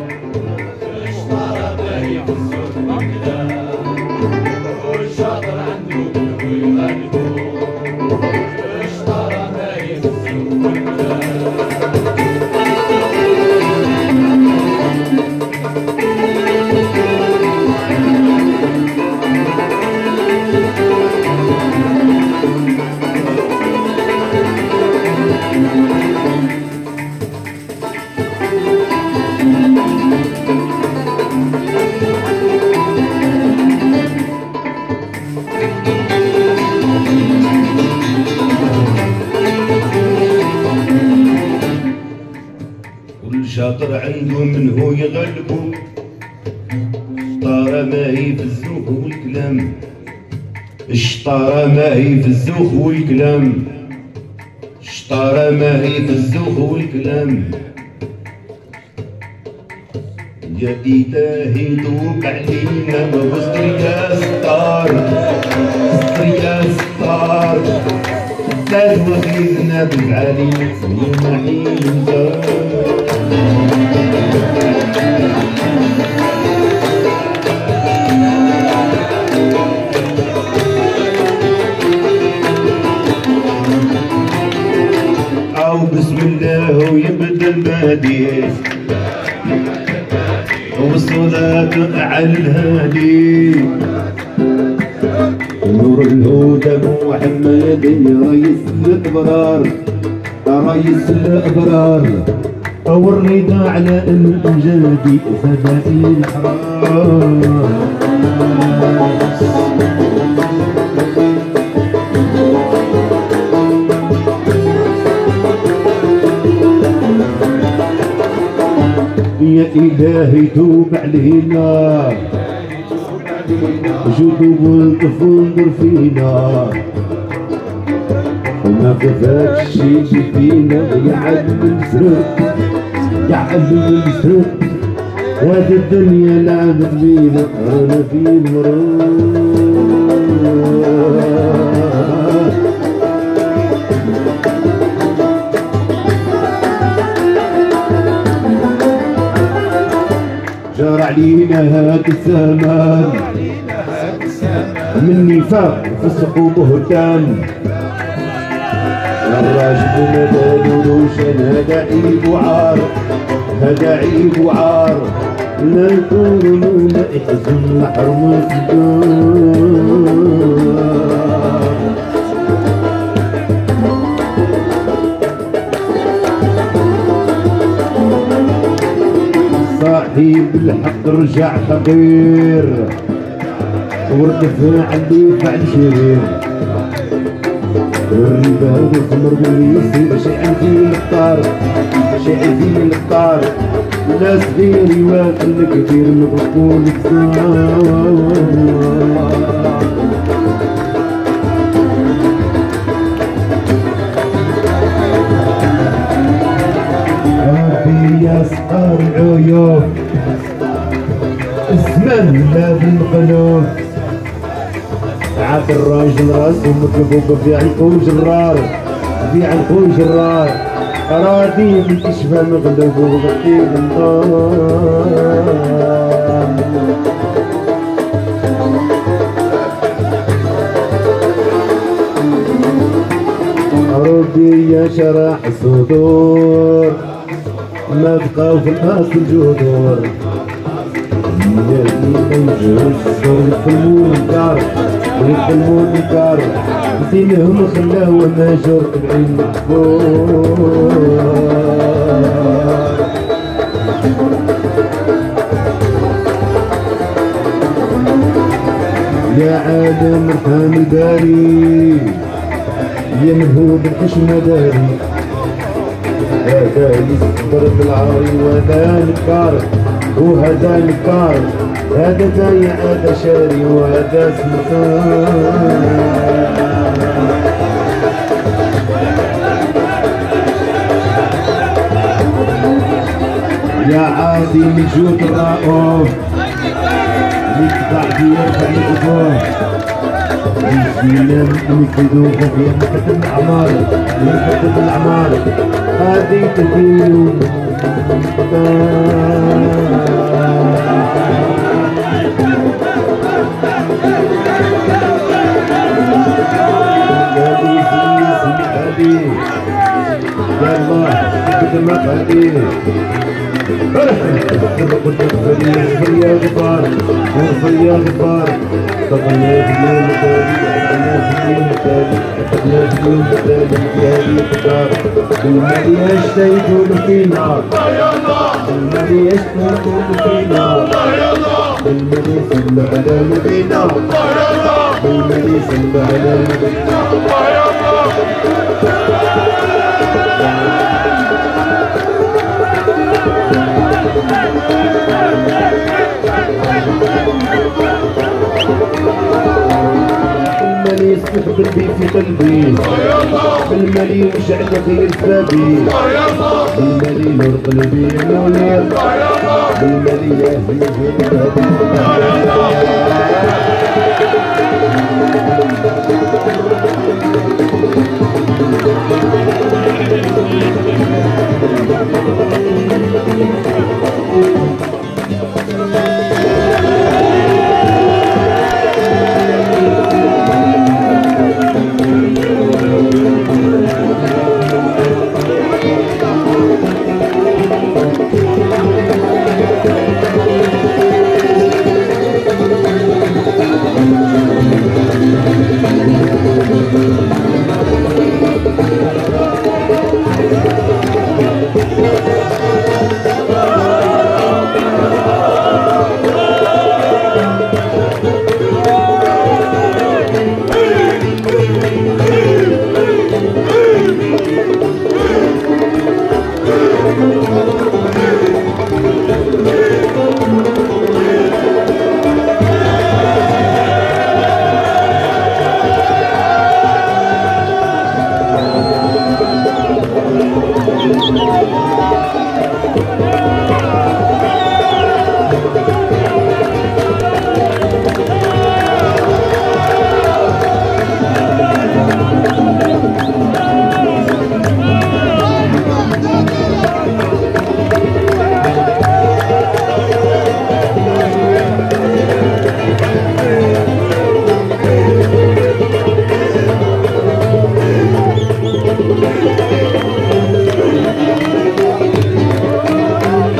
شاطر عنده من هو يغلبو، الشطارة ما هي في الزوق والكلام، الشطارة ما هي في الزوق والكلام، الشطارة ما هي في الزوق والكلام، يا إلهي دوب علينا واستر يا ستار، استر يا ستار، لا وغيرنا بالعالي يا حين أو بسم الله ويبدا البادي، والصلاة على الهادي، نور الهدى محمد رئيس الأبرار، رئيس الأبرار، والرضا على الأمجاد سبائل الأحرار. يا إلهي توب علينا، جدوب الطفل فينا، وما كفاك شي فينا يا علم السرق، يا علم السرق، وهذه الدنيا لعبت بينا انا في المرور. جار علينا هاك الزمان من نفاق فسق وبهتان الراجل ما بالولوش هذا عيب وعار هذا عيب وعار لا يكون لا يحزن محروم في الدار صاحب الحق رجع فقير وردف علي فعل شرير الربا والخمر واليسير شي عندي الطار شي عندي الطار لا صغير يواكل الكبير نبقوا الكبار ربي يا صقار العيوب الزمان لا بالقلوب عاد الراجل راسو مكبوب في عنقو جرار في عنقو جرار راضي من كشفه مغلوب وغطي بالنار ربي يا شرح الصدور ما بقاو في الناس الجذور يا موجود في المنكر وفي المنكر دينهم خلاه مهجور تبعين محبوب يا عالم ارحم الباري يا منهوب الحشمة داري هذا يصبر بالعاري وهذا نكار وهذا نكار هذا دايع هذا شاري وهذا سمكار يا عادي من جود الرؤوف يقطع بيرفع الأفواه الزينة يكدوه في مكتب الأعمار مكتب الأعمار هذه تدين يا الله قدمك هذه اغفر يا غفار اغفر يا غفار قبلنا في اليوم التالي قبلنا في اليوم التالي قبلنا في اليوم التالي في هذه الدار المالي يشتيتون فينا المالي يشتيتون فينا المالي صلى على نبينا المالي صلى على نبينا المالي يستقبل بي في قلبي بالمالي وجعل خير بابي بالمالي نور قلبي نور بالمالي يهدي في بابي